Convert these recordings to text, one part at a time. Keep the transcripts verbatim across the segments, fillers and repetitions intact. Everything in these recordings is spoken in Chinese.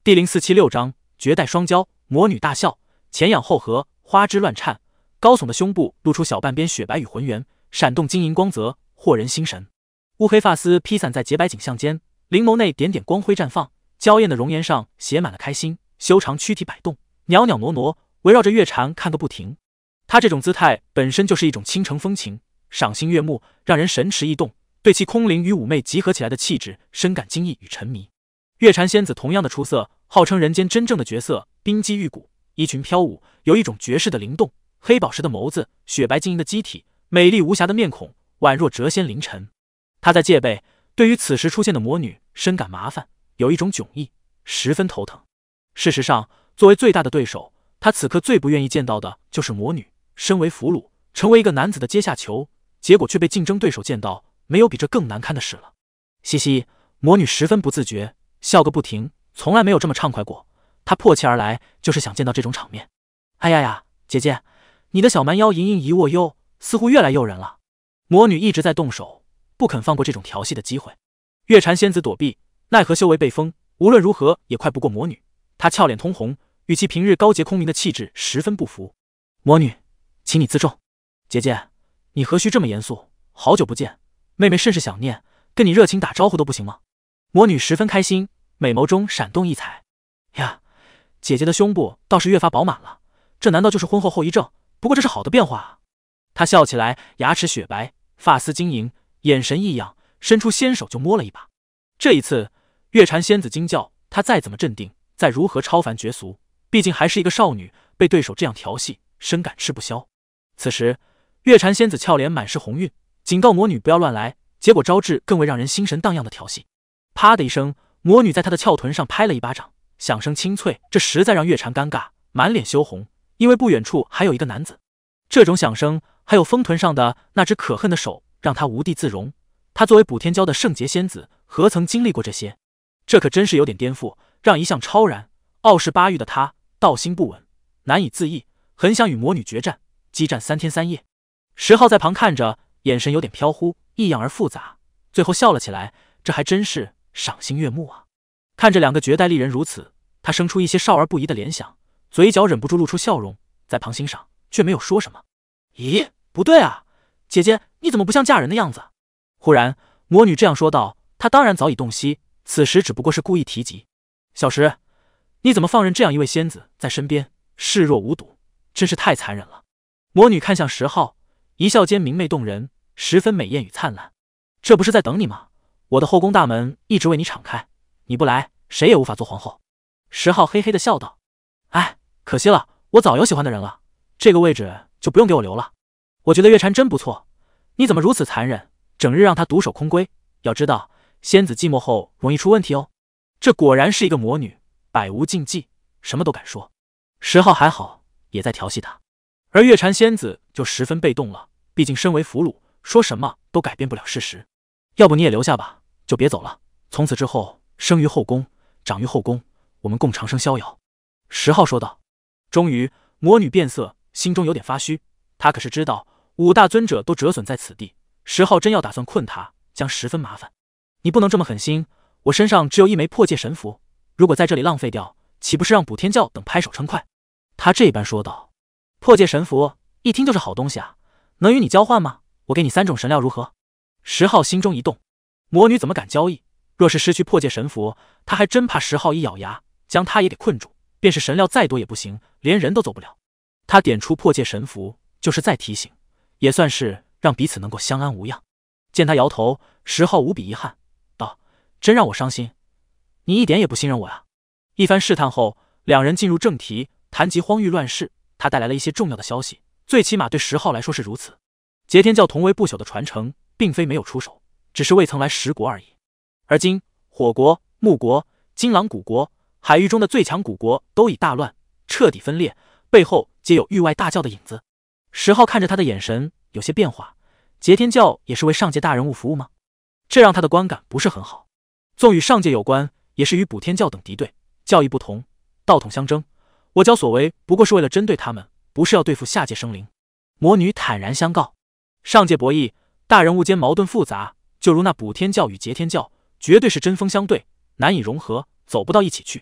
第零四七六章绝代双骄。魔女大笑，前仰后合，花枝乱颤，高耸的胸部露出小半边雪白与浑圆，闪动晶莹光泽，惑人心神。乌黑发丝披散在洁白颈项间，灵眸内点点光辉绽放，娇艳的容颜上写满了开心，修长躯体摆动，袅袅娜娜，围绕着月蝉看个不停。她这种姿态本身就是一种倾城风情，赏心悦目，让人神驰意动，对其空灵与妩媚集合起来的气质深感惊异与沉迷。月蝉仙子同样的出色，号称人间真正的绝色，冰肌玉骨，衣裙飘舞，有一种绝世的灵动，黑宝石的眸子，雪白晶莹的机体，美丽无瑕的面孔，宛若谪仙凌尘。他在戒备，对于此时出现的魔女深感麻烦，有一种迥异，十分头疼。事实上，作为最大的对手，他此刻最不愿意见到的就是魔女身为俘虏，成为一个男子的阶下囚，结果却被竞争对手见到，没有比这更难堪的事了。嘻嘻，魔女十分不自觉，笑个不停，从来没有这么畅快过。她迫切而来，就是想见到这种场面。哎呀呀，姐姐，你的小蛮腰盈盈一握哟，似乎越来诱人了。魔女一直在动手，不肯放过这种调戏的机会。月蝉仙子躲避，奈何修为被封，无论如何也快不过魔女。她俏脸通红，与其平日高洁空明的气质十分不符。魔女，请你自重。姐姐，你何须这么严肃？好久不见，妹妹甚是想念，跟你热情打招呼都不行吗？魔女十分开心，美眸中闪动异彩。呀，姐姐的胸部倒是越发饱满了，这难道就是婚后后遗症？不过这是好的变化啊。她笑起来，牙齿雪白，发丝晶莹，眼神异样，伸出纤手就摸了一把。这一次，月蝉仙子惊叫，她再怎么镇定，再如何超凡绝俗，毕竟还是一个少女，被对手这样调戏，深感吃不消。此时，月蝉仙子俏脸满是红晕，警告魔女不要乱来，结果招致更为让人心神荡漾的调戏。啪的一声，魔女在她的翘臀上拍了一巴掌，响声清脆，这实在让月蝉尴尬，满脸羞红，因为不远处还有一个男子。这种响声，还有丰臀上的那只可恨的手，让她无地自容。她作为补天骄的圣洁仙子，何曾经历过这些？这可真是有点颠覆，让一向超然、傲视八欲的她道心不稳，难以自抑，很想与魔女决战，激战三天三夜。石浩在旁看着，眼神有点飘忽，异样而复杂，最后笑了起来，这还真是赏心悦目啊！看着两个绝代丽人如此，他生出一些少儿不宜的联想，嘴角忍不住露出笑容，在旁欣赏，却没有说什么。咦，不对啊，姐姐你怎么不像嫁人的样子？忽然，魔女这样说道，她当然早已洞悉，此时只不过是故意提及。小石，你怎么放任这样一位仙子在身边，视若无睹，真是太残忍了。魔女看向石浩，一笑间明媚动人，十分美艳与灿烂。这不是在等你吗？我的后宫大门一直为你敞开，你不来，谁也无法做皇后。石浩嘿嘿的笑道：哎，可惜了，我早有喜欢的人了，这个位置就不用给我留了。我觉得月蝉真不错，你怎么如此残忍，整日让她独守空闺？要知道，仙子寂寞后容易出问题哦。这果然是一个魔女，百无禁忌，什么都敢说。石浩还好，也在调戏她，而月蝉仙子就十分被动了，毕竟身为俘虏，说什么都改变不了事实。要不你也留下吧，就别走了。从此之后，生于后宫，长于后宫，我们共长生逍遥。石浩说道。终于，魔女变色，心中有点发虚。她可是知道五大尊者都折损在此地，石浩真要打算困她，将十分麻烦。你不能这么狠心，我身上只有一枚破戒神符，如果在这里浪费掉，岂不是让补天教等拍手称快？他这般说道。破戒神符一听就是好东西啊，能与你交换吗？我给你三种神料如何？石浩心中一动，魔女怎么敢交易？若是失去破戒神符，他还真怕石浩一咬牙将他也给困住，便是神料再多也不行，连人都走不了。他点出破戒神符，就是再提醒，也算是让彼此能够相安无恙。见他摇头，石浩无比遗憾道：真让我伤心，你一点也不信任我呀。一番试探后，两人进入正题，谈及荒域乱世，他带来了一些重要的消息，最起码对石浩来说是如此。截天教同为不朽的传承，并非没有出手，只是未曾来十国而已。而今火国、木国、金狼古国、海域中的最强古国都已大乱，彻底分裂，背后皆有域外大教的影子。石浩看着他的眼神有些变化，截天教也是为上界大人物服务吗？这让他的观感不是很好。纵与上界有关，也是与补天教等敌对，教义不同，道统相争，我教所为不过是为了针对他们，不是要对付下界生灵。魔女坦然相告。上界博弈，大人物间矛盾复杂，就如那补天教与截天教，绝对是针锋相对，难以融合，走不到一起去。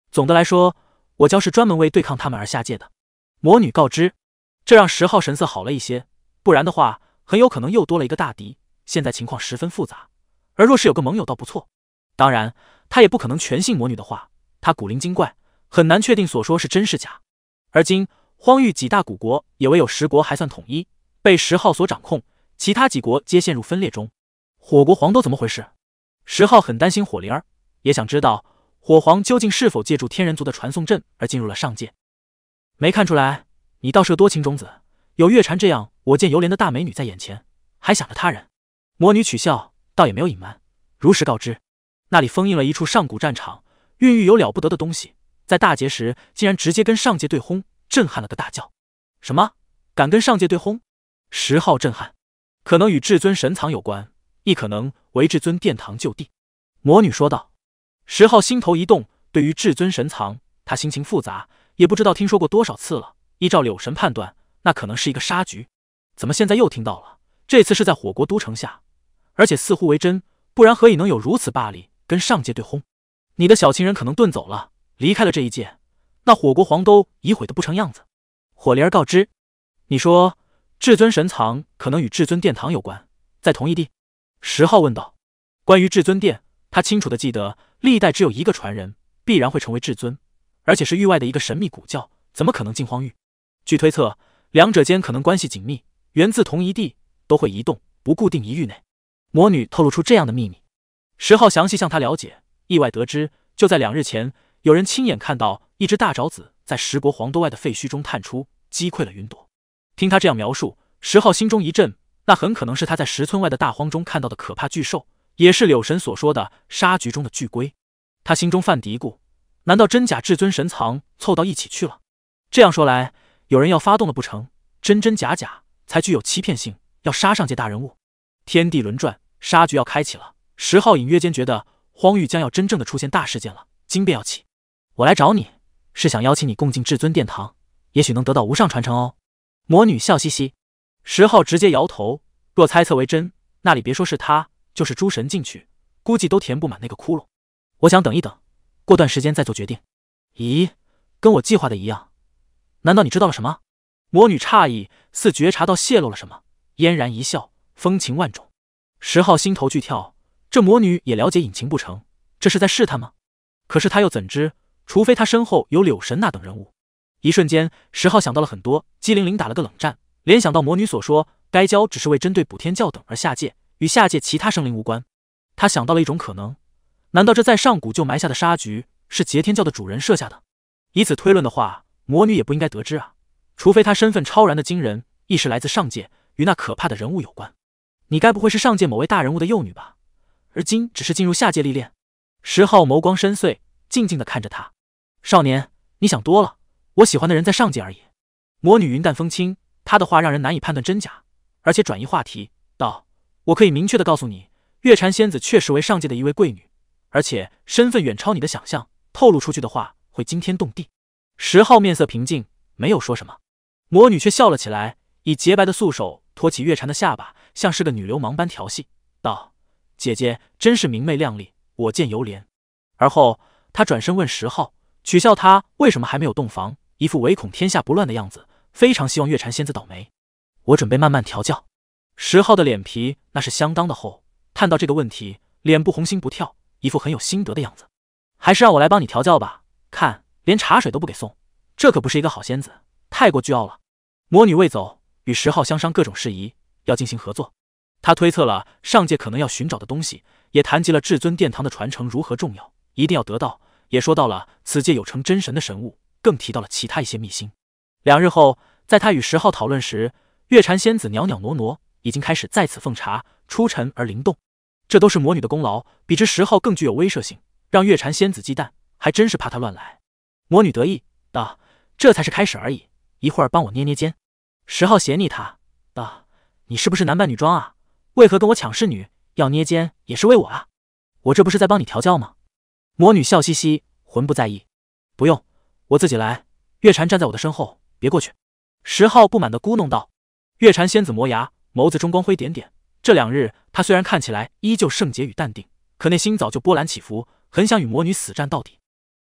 总的来说，我教是专门为对抗他们而下界的。魔女告知，这让石浩神色好了一些，不然的话，很有可能又多了一个大敌。现在情况十分复杂，而若是有个盟友倒不错。当然，他也不可能全信魔女的话，他古灵精怪，很难确定所说是真是假。而今荒域几大古国也唯有十国还算统一，被石浩所掌控，其他几国皆陷入分裂中。火国皇都怎么回事？石浩很担心火灵儿，也想知道火皇究竟是否借助天人族的传送阵而进入了上界。没看出来，你倒是个多情种子，有月蝉这样我见犹怜的大美女在眼前，还想着他人。魔女取笑，倒也没有隐瞒，如实告知，那里封印了一处上古战场，孕育有了不得的东西，在大劫时竟然直接跟上界对轰，震撼了个大叫。什么？敢跟上界对轰？石浩震撼，可能与至尊神藏有关，亦可能为至尊殿堂就地。魔女说道。石浩心头一动，对于至尊神藏，他心情复杂，也不知道听说过多少次了。依照柳神判断，那可能是一个杀局，怎么现在又听到了？这次是在火国都城下，而且似乎为真，不然何以能有如此霸力跟上界对轰？你的小情人可能遁走了，离开了这一界，那火国皇都已毁得不成样子。火灵儿告知，你说至尊神藏可能与至尊殿堂有关，在同一地？石浩问道。关于至尊殿，他清楚地记得，历代只有一个传人必然会成为至尊，而且是域外的一个神秘古教，怎么可能进荒域？据推测，两者间可能关系紧密，源自同一地，都会移动，不固定一域内。魔女透露出这样的秘密，石浩详细向他了解，意外得知，就在两日前，有人亲眼看到一只大爪子在十国皇都外的废墟中探出，击溃了云朵。听他这样描述，石浩心中一震，那很可能是他在十村外的大荒中看到的可怕巨兽，也是柳神所说的杀局中的巨龟。他心中犯嘀咕，难道真假至尊神藏凑到一起去了？这样说来，有人要发动了不成？真真假假，才具有欺骗性，要杀上界大人物。天地轮转，杀局要开启了。石浩隐约间觉得荒域将要真正的出现大事件了，惊变要起。我来找你，是想邀请你共进至尊殿堂，也许能得到无上传承哦。魔女笑嘻嘻。石浩直接摇头，若猜测为真，那里别说是他，就是诸神进去，估计都填不满那个窟窿。我想等一等，过段时间再做决定。咦，跟我计划的一样，难道你知道了什么？魔女诧异，似觉察到泄露了什么，嫣然一笑，风情万种。石浩心头剧跳，这魔女也了解隐情不成？这是在试探吗？可是他又怎知？除非他身后有柳神那等人物。一瞬间，石浩想到了很多，机灵灵打了个冷战，联想到魔女所说，该教只是为针对补天教等而下界，与下界其他生灵无关。他想到了一种可能，难道这在上古就埋下的杀局是劫天教的主人设下的？以此推论的话，魔女也不应该得知啊，除非她身份超然的惊人，亦是来自上界，与那可怕的人物有关。你该不会是上界某位大人物的幼女吧？而今只是进入下界历练。石浩眸光深邃，静静地看着他。少年，你想多了，我喜欢的人在上界而已。魔女云淡风轻，她的话让人难以判断真假，而且转移话题道，我可以明确地告诉你，月禅仙子确实为上界的一位贵女，而且身份远超你的想象，透露出去的话会惊天动地。石浩面色平静，没有说什么。魔女却笑了起来，以洁白的素手托起月禅的下巴，像是个女流氓般调戏道，姐姐真是明媚靓丽，我见犹怜。而后她转身问石浩，取笑他为什么还没有洞房，一副唯恐天下不乱的样子，非常希望月禅仙子倒霉。我准备慢慢调教。石浩的脸皮那是相当的厚，看到这个问题，脸部红心不跳，一副很有心得的样子。还是让我来帮你调教吧，看连茶水都不给送，这可不是一个好仙子，太过倨傲了。魔女未走，与石浩相商各种事宜，要进行合作。他推测了上界可能要寻找的东西，也谈及了至尊殿堂的传承如何重要，一定要得到，也说到了此界有成真神的神物，更提到了其他一些秘辛。两日后，在他与石浩讨论时，月禅仙子袅袅挪挪，已经开始在此奉茶，出尘而灵动。这都是魔女的功劳，比之石浩更具有威慑性，让月禅仙子忌惮，还真是怕他乱来。魔女得意道，这才是开始而已，一会儿帮我捏捏肩。石浩斜睨他道，你是不是男扮女装啊？为何跟我抢侍女？要捏肩也是为我啊？我这不是在帮你调教吗？魔女笑嘻嘻，浑不在意。不用，我自己来。月禅站在我的身后，别过去。石浩不满地咕哝道。月禅仙子磨牙，眸子中光辉点点。这两日，他虽然看起来依旧圣洁与淡定，可内心早就波澜起伏，很想与魔女死战到底。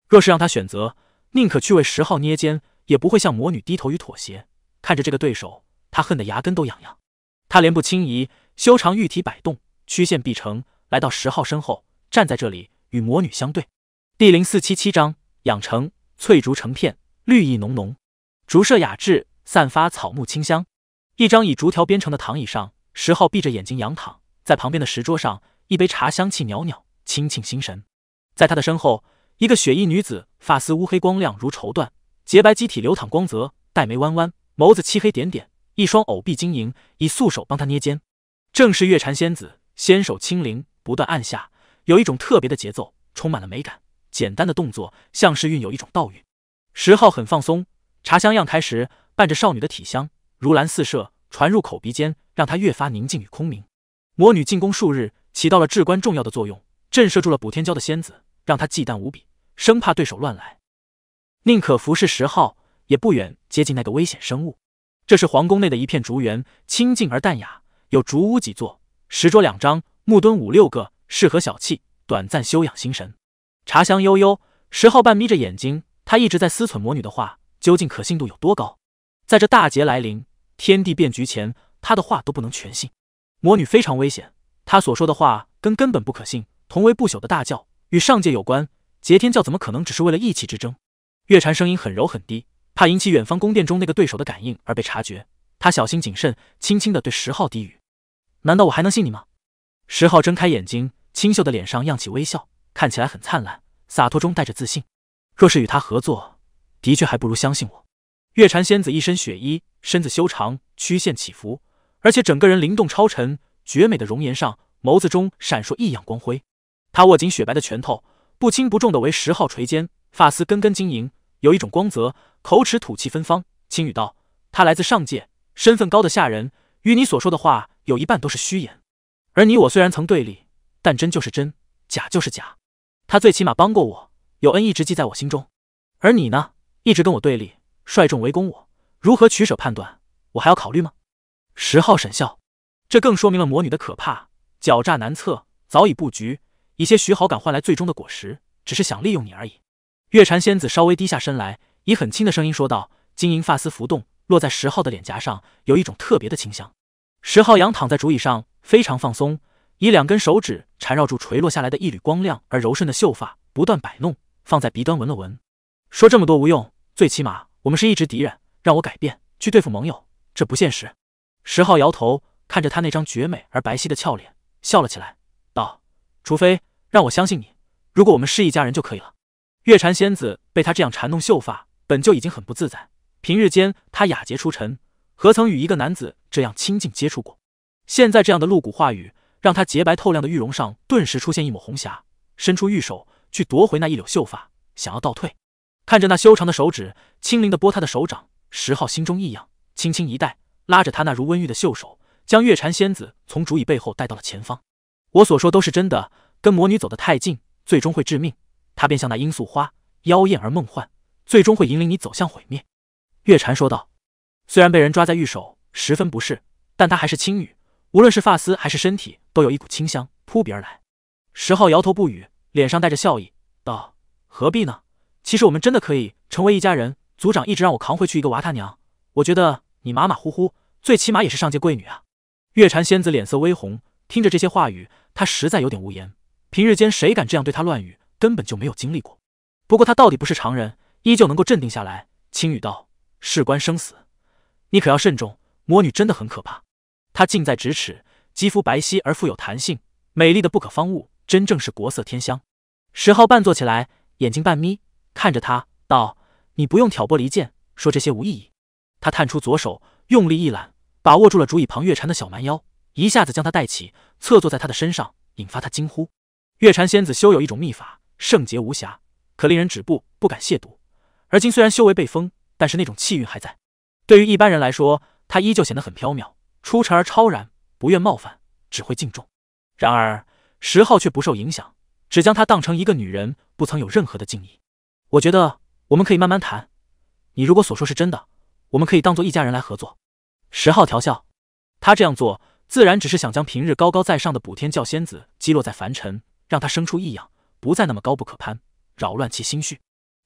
若是让他选择，宁可去为十号捏肩，也不会向魔女低头与妥协。看着这个对手，他恨得牙根都痒痒。他连步轻移，修长玉体摆动，曲线毕成，来到十号身后，站在这里与魔女相对。第零四七七章养成。翠竹成片，绿意浓浓，竹舍雅致，散发草木清香。一张以竹条编成的躺椅上，十号闭着眼睛仰躺，在旁边的石桌上，一杯茶香气袅袅，清沁心神。在他的身后，一个雪衣女子，发丝乌黑光亮如绸缎，洁白肌体流淌光泽，黛眉弯弯，眸子漆黑点点，一双藕臂晶莹，以素手帮他捏肩。正是月禅仙子，纤手轻灵，不断按下，有一种特别的节奏，充满了美感。简单的动作像是蕴有一种道韵。十号很放松，茶香漾开时，伴着少女的体香，如兰似射，传入口鼻间，让她越发宁静与空明。魔女进宫数日，起到了至关重要的作用，震慑住了补天骄的仙子，让她忌惮无比，生怕对手乱来，宁可服侍十号，也不远接近那个危险生物。这是皇宫内的一片竹园，清静而淡雅，有竹屋几座，石桌两张，木墩五六个，适合小憩，短暂休养心神。茶香悠悠，十号半眯着眼睛，他一直在思忖魔女的话究竟可信度有多高。在这大劫来临、天地变局前，他的话都不能全信。魔女非常危险，他所说的话跟根本不可信，同为不朽的大教，与上界有关。劫天教怎么可能只是为了义气之争？月禅声音很柔很低，怕引起远方宫殿中那个对手的感应而被察觉。他小心谨慎，轻轻地对十号低语：“难道我还能信你吗？”十号睁开眼睛，清秀的脸上漾起微笑，看起来很灿烂，洒脱中带着自信。若是与他合作，的确还不如相信我。月禅仙子一身雪衣，身子修长，曲线起伏，而且整个人灵动超尘，绝美的容颜上，眸子中闪烁异样光辉。他握紧雪白的拳头，不轻不重地为十号垂肩，发丝根根晶莹，有一种光泽，口齿吐气芬芳，轻语道：“他来自上界，身份高得吓人，与你所说的话有一半都是虚言。而你我虽然曾对立，但真就是真，假就是假。他最起码帮过我，有恩一直记在我心中。而你呢，一直跟我对立，率众围攻我，如何取舍判断，我还要考虑吗？”十号沈笑，这更说明了魔女的可怕，狡诈难测，早已布局，以些许好感换来最终的果实，只是想利用你而已。月禅仙子稍微低下身来，以很轻的声音说道，晶莹发丝浮动，落在十号的脸颊上，有一种特别的清香。十号仰躺在竹椅上，非常放松，以两根手指缠绕住垂落下来的一缕光亮而柔顺的秀发，不断摆弄，放在鼻端闻了闻。说这么多无用，最起码我们是一直敌人，让我改变去对付盟友，这不现实。十号摇头，看着他那张绝美而白皙的俏脸，笑了起来，道：“除非让我相信你，如果我们是一家人就可以了。”月禅仙子被他这样缠弄秀发，本就已经很不自在。平日间他雅洁出尘，何曾与一个男子这样亲近接触过？现在这样的露骨话语，让他洁白透亮的玉容上顿时出现一抹红霞，伸出玉手去夺回那一绺秀发，想要倒退。看着那修长的手指轻灵地拨他的手掌，十号心中异样，轻轻一带，拉着他那如温玉的秀手，将月禅仙子从竹椅背后带到了前方。我所说都是真的，跟魔女走得太近，最终会致命。她便像那罂粟花，妖艳而梦幻，最终会引领你走向毁灭。月禅说道。虽然被人抓在玉手，十分不适，但他还是轻语，无论是发丝还是身体，都有一股清香扑鼻而来。十号摇头不语，脸上带着笑意，道：“何必呢？其实我们真的可以成为一家人。族长一直让我扛回去一个娃他娘，我觉得你马马虎虎，最起码也是上界贵女啊。”月禅仙子脸色微红，听着这些话语，她实在有点无言。平日间谁敢这样对她乱语，根本就没有经历过。不过她到底不是常人，依旧能够镇定下来，轻语道：“事关生死，你可要慎重。魔女真的很可怕，她近在咫尺，肌肤白皙而富有弹性，美丽的不可方物，真正是国色天香。”十号半坐起来，眼睛半眯，看着他道：“你不用挑拨离间，说这些无意义。”他探出左手，用力一揽，把握住了竹椅旁月禅的小蛮腰，一下子将他带起，侧坐在他的身上，引发他惊呼。月禅仙子修有一种秘法，圣洁无瑕，可令人止步，不敢亵渎。而今虽然修为被封，但是那种气韵还在。对于一般人来说，他依旧显得很飘渺，出尘而超然，不愿冒犯，只会敬重。然而十号却不受影响，只将她当成一个女人，不曾有任何的敬意。我觉得我们可以慢慢谈，你如果所说是真的，我们可以当做一家人来合作。十号调笑，他这样做自然只是想将平日高高在上的补天教仙子击落在凡尘，让她生出异样，不再那么高不可攀，扰乱其心绪。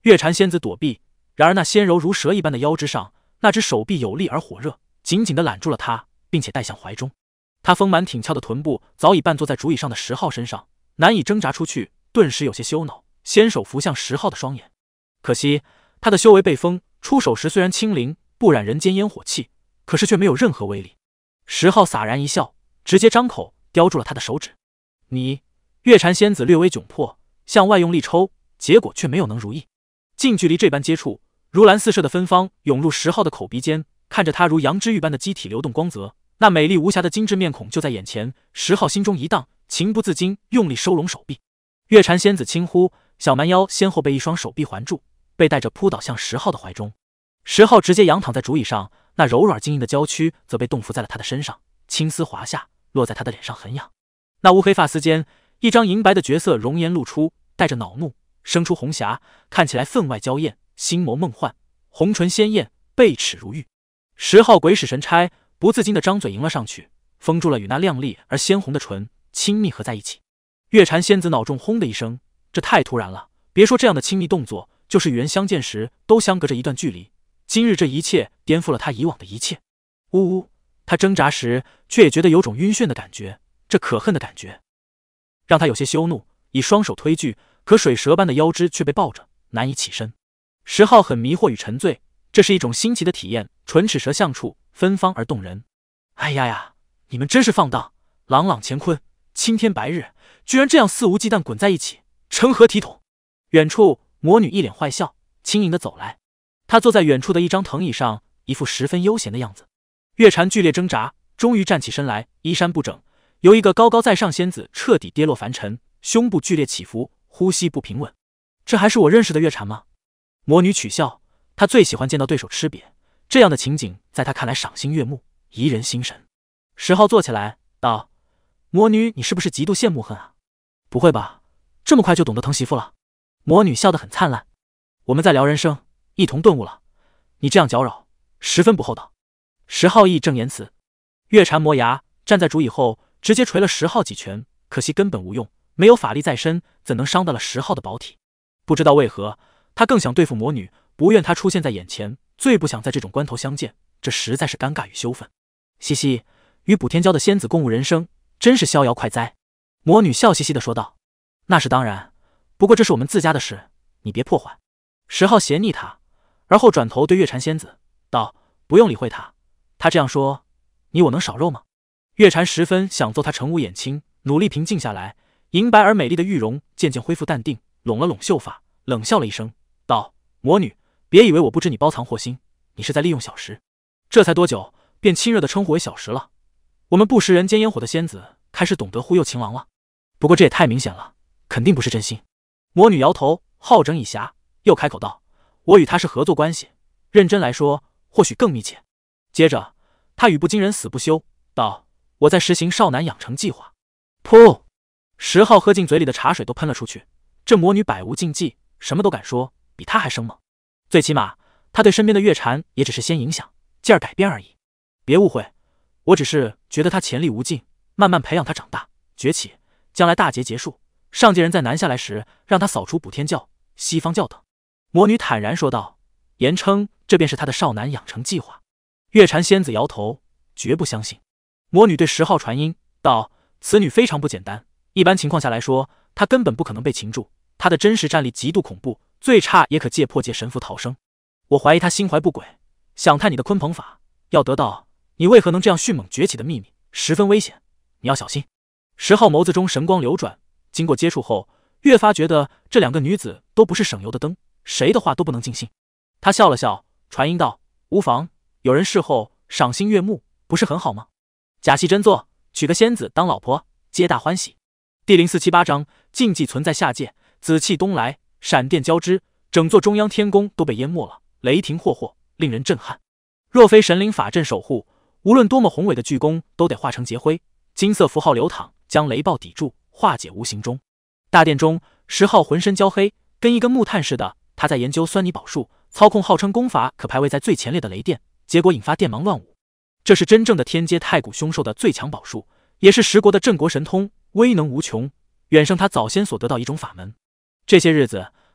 月禅仙子躲避，然而那纤柔如蛇一般的腰肢上，那只手臂有力而火热，紧紧地揽住了他，并且带向怀中。他丰满挺翘的臀部早已半坐在竹椅上的十号身上，难以挣扎出去，顿时有些羞恼，纤手扶向十号的双眼。可惜他的修为被封，出手时虽然轻灵，不染人间烟火气，可是却没有任何威力。十号洒然一笑，直接张口叼住了他的手指。你……月禅仙子略微窘迫，向外用力抽，结果却没有能如意。近距离这般接触，如兰似射的芬芳涌入十号的口鼻间，看着他如羊脂玉般的机体流动光泽，那美丽无瑕的精致面孔就在眼前，十号心中一荡，情不自禁用力收拢手臂。月禅仙子轻呼，小蛮腰先后被一双手臂环住，被带着扑倒向十号的怀中。十号直接仰躺在竹椅上，那柔软晶莹的娇躯则被冻伏在了他的身上，青丝滑下，落在他的脸上痕痒。那乌黑发丝间，一张银白的绝色容颜露出，带着恼怒，生出红霞，看起来分外娇艳，星眸梦幻，红唇鲜艳，背齿如玉。十号鬼使神差，不自禁地张嘴迎了上去，封住了与那亮丽而鲜红的唇，亲密合在一起。月禅仙子脑中轰的一声，这太突然了，别说这样的亲密动作，就是与人相见时都相隔着一段距离，今日这一切颠覆了他以往的一切。呜呜，他挣扎时却也觉得有种晕眩的感觉，这可恨的感觉让他有些羞怒，以双手推拒，可水蛇般的腰肢却被抱着，难以起身。十号很迷惑与沉醉，这是一种新奇的体验，唇齿舌相触，芬芳而动人。哎呀呀，你们真是放荡，朗朗乾坤，青天白日，居然这样肆无忌惮滚在一起，成何体统？远处魔女一脸坏笑，轻盈地走来，她坐在远处的一张藤椅上，一副十分悠闲的样子。月禅剧烈挣扎，终于站起身来，衣衫不整，由一个高高在上仙子彻底跌落凡尘，胸部剧烈起伏，呼吸不平稳。这还是我认识的月禅吗？魔女取笑，她最喜欢见到对手吃瘪，这样的情景在她看来赏心悦目，怡人心神。十号坐起来道：魔女，你是不是嫉妒羡慕恨啊？不会吧，这么快就懂得疼媳妇了？魔女笑得很灿烂。我们在聊人生，一同顿悟了，你这样搅扰，十分不厚道。十号义正言辞。月禅磨牙，站在竹椅后，直接捶了十号几拳，可惜根本无用，没有法力在身，怎能伤到了十号的宝体？不知道为何，他更想对付魔女，不愿她出现在眼前，最不想在这种关头相见，这实在是尴尬与羞愤。嘻嘻，与补天骄的仙子共舞人生，真是逍遥快哉。魔女笑嘻嘻地说道：那是当然，不过这是我们自家的事，你别破坏。十号斜睨他，而后转头对月禅仙子道：不用理会他，他这样说，你我能少肉吗？月禅十分想揍他成无眼青，努力平静下来，银白而美丽的玉容渐渐恢复淡定，拢了拢秀发，冷笑了一声道：魔女，别以为我不知你包藏祸心，你是在利用小时。这才多久，便亲热地称呼为小时了？我们不食人间烟火的仙子开始懂得忽悠情郎了。不过这也太明显了，肯定不是真心。魔女摇头，好整以暇，又开口道：我与他是合作关系，认真来说或许更密切。接着他语不惊人死不休道：我在实行少男养成计划。噗！十号喝进嘴里的茶水都喷了出去，这魔女百无禁忌，什么都敢说，比他还生猛。最起码他对身边的月禅也只是先影响，继而改变而已。别误会，我只是觉得他潜力无尽，慢慢培养他长大崛起，将来大劫结束，上界人再南下来时，让他扫除补天教、西方教等。魔女坦然说道，言称这便是他的少男养成计划。月禅仙子摇头，绝不相信。魔女对十号传音道：此女非常不简单，一般情况下来说，她根本不可能被擒住，她的真实战力极度恐怖，最差也可借破界神符逃生。我怀疑她心怀不轨，想探你的鲲鹏法，要得到你为何能这样迅猛崛起的秘密，十分危险，你要小心。十号眸子中神光流转，经过接触后，越发觉得这两个女子都不是省油的灯，谁的话都不能尽信。他笑了笑，传音道：无妨，有人事后赏心悦目，不是很好吗？假戏真做，娶个仙子当老婆，皆大欢喜。第零四七八章禁忌存在下界，紫气东来，闪电交织，整座中央天宫都被淹没了，雷霆霍霍，令人震撼。若非神灵法阵守护，无论多么宏伟的巨宫都得化成劫灰，金色符号流淌，将雷暴抵住，化解无形中。大殿中，十号浑身焦黑，跟一根木炭似的，他在研究酸泥宝术，操控号称功法可排位在最前列的雷电，结果引发电芒乱舞。这是真正的天阶太古凶兽的最强宝术，也是十国的镇国神通，威能无穷，远胜他早先所得到一种法门。这些日子，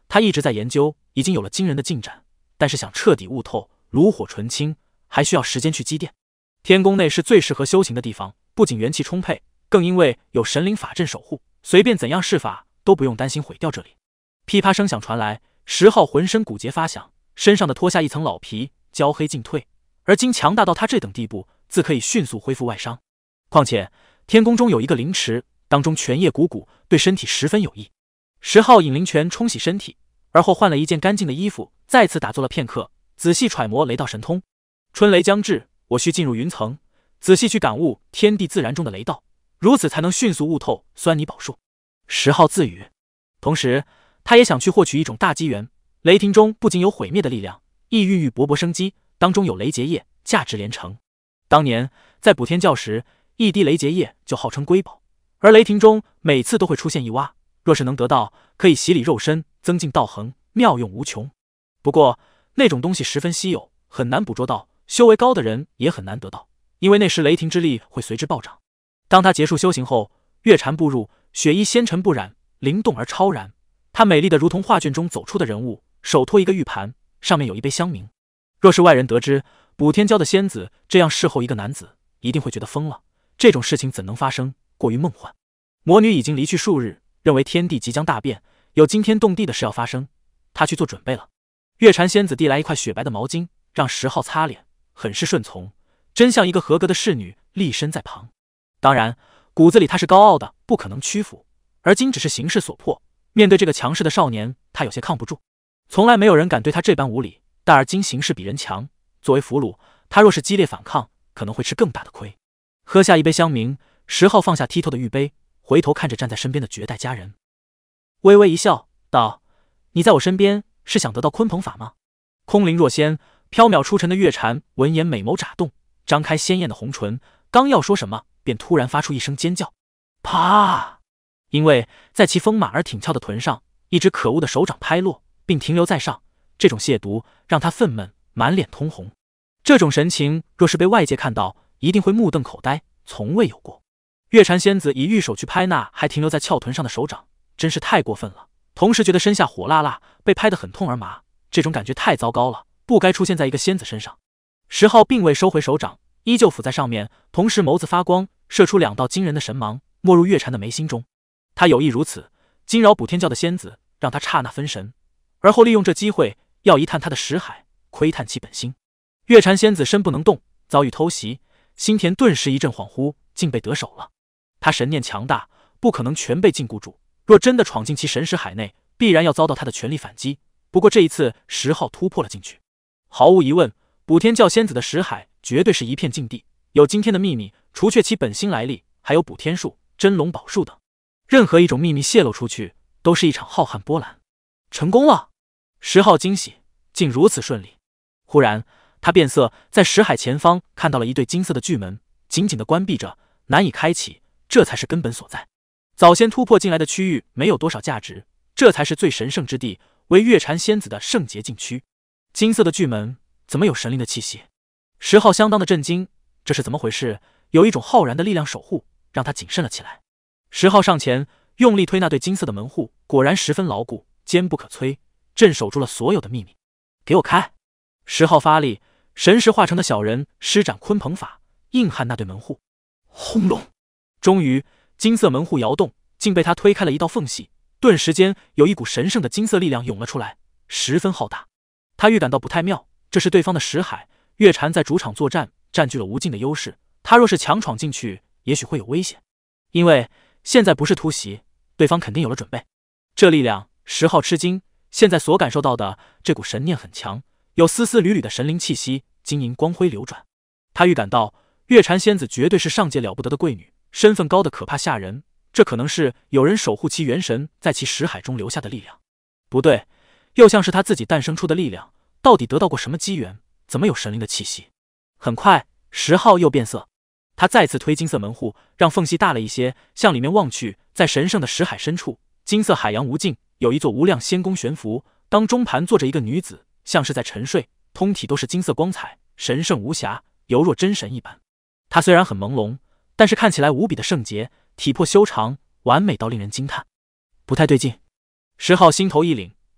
他一直在研究，已经有了惊人的进展，但是想彻底悟透、炉火纯青，还需要时间去积淀。天宫内是最适合修行的地方，不仅元气充沛，更因为有神灵法阵守护，随便怎样施法都不用担心毁掉这里。噼啪声响传来，石浩浑身骨节发响，身上的脱下一层老皮，焦黑尽退。而今强大到他这等地步，自可以迅速恢复外伤。况且天宫中有一个灵池，当中泉液汩汩，对身体十分有益。石浩引灵泉冲洗身体，而后换了一件干净的衣服，再次打坐了片刻，仔细揣摩雷道神通。春雷将至，我需进入云层，仔细去感悟天地自然中的雷道，如此才能迅速悟透酸泥宝术。石浩自语，同时他也想去获取一种大机缘。雷霆中不仅有毁灭的力量，亦孕育勃勃生机，当中有雷结液，价值连城。当年在补天教时，一滴雷结液就号称瑰宝，而雷霆中每次都会出现一洼，若是能得到，可以洗礼肉身，增进道行，妙用无穷。不过那种东西十分稀有，很难捕捉到，修为高的人也很难得到，因为那时雷霆之力会随之暴涨。当他结束修行后，月禅步入，雪衣纤尘不染，灵动而超然。她美丽的如同画卷中走出的人物，手托一个玉盘，上面有一杯香茗。若是外人得知补天教的仙子这样侍候一个男子，一定会觉得疯了，这种事情怎能发生，过于梦幻。魔女已经离去数日，认为天地即将大变，有惊天动地的事要发生，她去做准备了。月禅仙子递来一块雪白的毛巾，让石浩擦脸，很是顺从，真像一个合格的侍女立身在旁。当然骨子里她是高傲的，不可能屈服，而今只是形势所迫，面对这个强势的少年，她有些抗不住。从来没有人敢对她这般无礼，但而今形势比人强，作为俘虏，她若是激烈反抗，可能会吃更大的亏。喝下一杯香茗，石浩放下剔透的玉杯，回头看着站在身边的绝代佳人，微微一笑道：你在我身边是想得到鲲鹏法吗？空灵若仙，缥缈出尘的月禅闻言美眸眨动，张开鲜艳的红唇，刚要说什么，便突然发出一声尖叫，啪！因为在其丰满而挺翘的臀上，一只可恶的手掌拍落，并停留在上，这种亵渎让他愤懑，满脸通红。这种神情若是被外界看到，一定会目瞪口呆，从未有过。月禅仙子以玉手去拍那还停留在翘臀上的手掌，真是太过分了，同时觉得身下火辣辣，被拍得很痛而麻，这种感觉太糟糕了，不该出现在一个仙子身上。石浩并未收回手掌，依旧抚在上面，同时眸子发光，射出两道惊人的神芒，没入月禅的眉心中。他有意如此，惊扰补天教的仙子，让他刹那分神，而后利用这机会要一探他的识海，窥探其本心。月禅仙子身不能动，遭遇偷袭，心田顿时一阵恍惚，竟被得手了。他神念强大，不可能全被禁锢住，若真的闯进其神识海内，必然要遭到他的全力反击。不过这一次石浩突破了进去。毫无疑问，补天教仙子的识海绝对是一片禁地，有今天的秘密，除却其本心来历，还有补天术、真龙宝术等，任何一种秘密泄露出去，都是一场浩瀚波澜。成功了！石浩惊喜，竟如此顺利。忽然他变色，在识海前方看到了一对金色的巨门，紧紧地关闭着，难以开启，这才是根本所在。早先突破进来的区域没有多少价值，这才是最神圣之地，为月禅仙子的圣洁禁区。金色的巨门怎么有神灵的气息？石浩相当的震惊，这是怎么回事？有一种浩然的力量守护，让他谨慎了起来。石浩上前用力推那对金色的门户，果然十分牢固，坚不可摧，镇守住了所有的秘密。给我开！石浩发力，神识化成的小人施展鲲鹏法，硬撼那对门户。轰隆！终于金色门户摇动，竟被他推开了一道缝隙，顿时间有一股神圣的金色力量涌了出来，十分浩大。他预感到不太妙，这是对方的识海，月禅在主场作战，占据了无尽的优势，他若是强闯进去，也许会有危险。因为现在不是突袭，对方肯定有了准备。这力量，石浩吃惊，现在所感受到的这股神念很强，有丝丝缕缕的神灵气息，晶莹光辉流转。他预感到月禅仙子绝对是上界了不得的贵女，身份高的可怕吓人，这可能是有人守护其元神在其识海中留下的力量。不对，又像是他自己诞生出的力量，到底得到过什么机缘，怎么有神灵的气息？很快石浩又变色，他再次推金色门户，让缝隙大了一些，向里面望去，在神圣的识海深处，金色海洋无尽，有一座无量仙宫悬浮，当中盘坐着一个女子，像是在沉睡，通体都是金色光彩，神圣无瑕，犹若真神一般。她虽然很朦胧，但是看起来无比的圣洁，体魄修长，完美到令人惊叹。不太对劲，石浩心头一凛，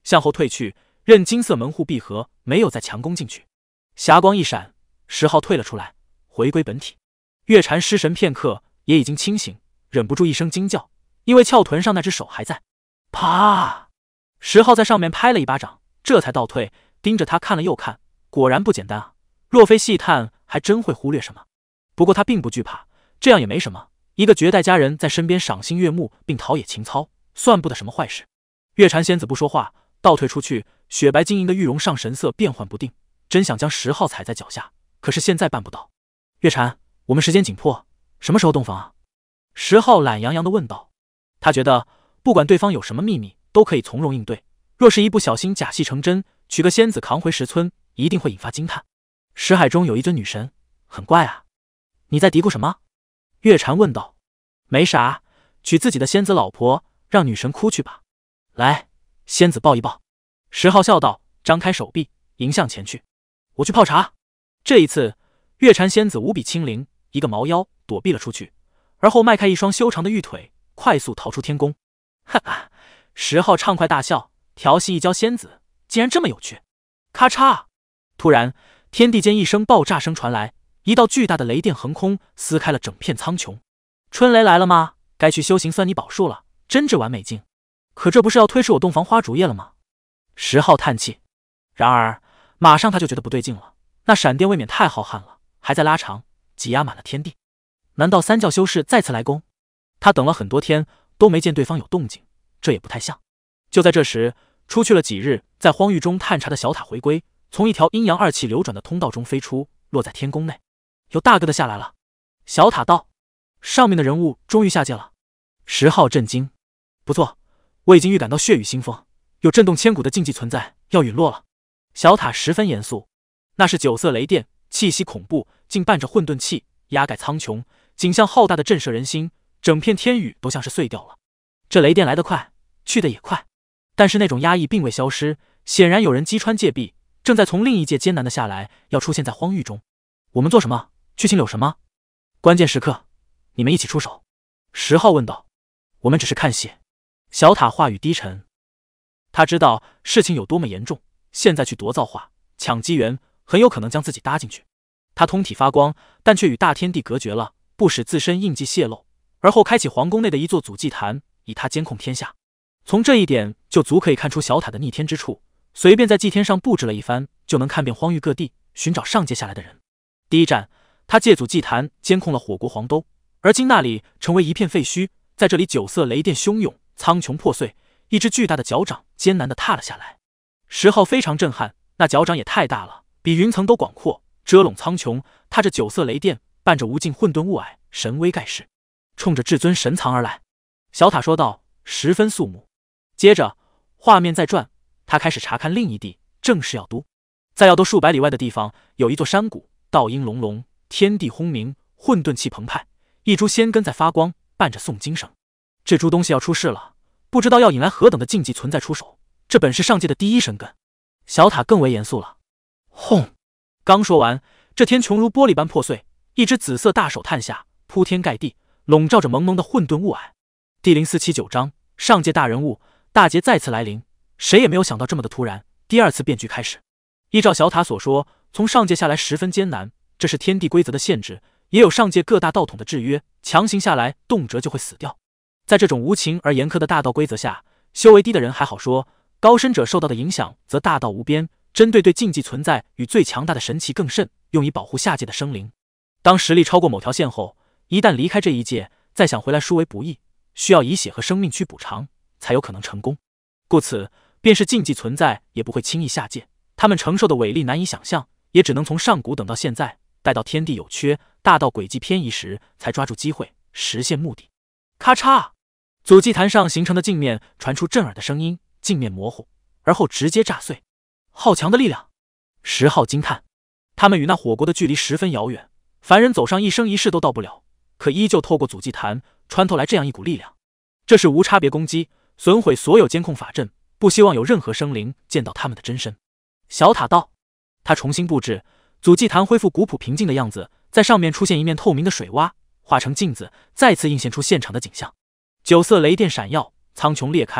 向后退去，任金色门户闭合，没有再强攻进去。霞光一闪，十号退了出来，回归本体。月禅失神片刻，也已经清醒，忍不住一声惊叫，因为翘臀上那只手还在。啪！十号在上面拍了一巴掌，这才倒退，盯着他看了又看，果然不简单啊！若非细探，还真会忽略什么。不过他并不惧怕，这样也没什么。一个绝代佳人在身边赏心悦目，并陶冶情操，算不得什么坏事。月禅仙子不说话，倒退出去，雪白晶莹的玉容上神色变幻不定，真想将十号踩在脚下，可是现在办不到。月禅，我们时间紧迫，什么时候洞房啊？十号懒洋洋地问道。他觉得不管对方有什么秘密，都可以从容应对。若是一不小心假戏成真，娶个仙子扛回石村，一定会引发惊叹。石海中有一尊女神，很怪啊。你在嘀咕什么？月禅问道。没啥，娶自己的仙子老婆，让女神哭去吧。来，仙子抱一抱。十号笑道，张开手臂迎向前去。我去泡茶。这一次月禅仙子无比轻灵，一个猫腰躲避了出去，而后迈开一双修长的玉腿，快速逃出天宫。哈哈，十号畅快大笑，调戏一娇仙子竟然这么有趣。咔嚓！突然天地间一声爆炸声传来，一道巨大的雷电横空，撕开了整片苍穹。春雷来了吗？该去修行算你宝术了，真至完美境。可这不是要推迟我洞房花烛夜了吗？十号叹气。然而马上他就觉得不对劲了，那闪电未免太浩瀚了，还在拉长，挤压满了天地。难道三教修士再次来攻？他等了很多天都没见对方有动静，这也不太像。就在这时，出去了几日在荒域中探查的小塔回归，从一条阴阳二气流转的通道中飞出，落在天宫内。有大哥的下来了。小塔道，上面的人物终于下界了。十号震惊。不错，我已经预感到血雨腥风，有震动千古的禁忌存在要陨落了。小塔十分严肃。那是九色雷电，气息恐怖，竟伴着混沌气，压盖苍穹，景象浩大的震慑人心，整片天宇都像是碎掉了。这雷电来得快，去得也快，但是那种压抑并未消失，显然有人击穿戒壁，正在从另一界艰难的下来，要出现在荒域中。我们做什么？剧情有什么？关键时刻，你们一起出手。十号问道。我们只是看戏。小塔话语低沉，他知道事情有多么严重，现在去夺造化，抢机缘，很有可能将自己搭进去。他通体发光，但却与大天地隔绝了，不使自身印记泄露，而后开启皇宫内的一座祖祭坛，以他监控天下。从这一点就足可以看出小塔的逆天之处，随便在祭天上布置了一番，就能看遍荒域各地，寻找上界下来的人。第一站，他借祖祭坛监控了火国黄都，而今那里成为一片废墟，在这里九色雷电汹涌，苍穹破碎，一只巨大的脚掌艰难地踏了下来。十号非常震撼，那脚掌也太大了，比云层都广阔，遮拢苍穹，踏着九色雷电，伴着无尽混沌雾霭，神威盖世，冲着至尊神藏而来。小塔说道，十分肃穆。接着画面再转，他开始查看另一地，正是药都。在药都数百里外的地方，有一座山谷，道音隆隆，天地轰鸣，混沌气澎湃，一株仙根在发光，伴着诵经声。这株东西要出世了，不知道要引来何等的禁忌存在出手，这本是上界的第一神根。小塔更为严肃了。轰！刚说完，这天穹如玻璃般破碎，一只紫色大手探下，铺天盖地，笼罩着蒙蒙的混沌雾霭。第零四七九章，上界大人物，大劫再次来临。谁也没有想到这么的突然，第二次变局开始。依照小塔所说，从上界下来十分艰难，这是天地规则的限制，也有上界各大道统的制约，强行下来动辄就会死掉。在这种无情而严苛的大道规则下，修为低的人还好说，高深者受到的影响则大道无边，针对对禁忌存在与最强大的神奇更甚，用以保护下界的生灵。当实力超过某条线后，一旦离开这一界，再想回来殊为不易，需要以血和生命去补偿，才有可能成功。故此，便是禁忌存在也不会轻易下界，他们承受的伟力难以想象，也只能从上古等到现在，待到天地有缺，大道轨迹偏移时，才抓住机会实现目的。咔嚓！祖祭坛上形成的镜面传出震耳的声音，镜面模糊，而后直接炸碎。好强的力量！十号惊叹。他们与那火国的距离十分遥远，凡人走上一生一世都到不了，可依旧透过祖祭坛穿透来这样一股力量。这是无差别攻击，损毁所有监控法阵，不希望有任何生灵见到他们的真身。小塔道，他重新布置，祖祭坛恢复古朴平静的样子，在上面出现一面透明的水洼，化成镜子，再次映现出现场的景象。九色雷电闪耀，苍穹裂开，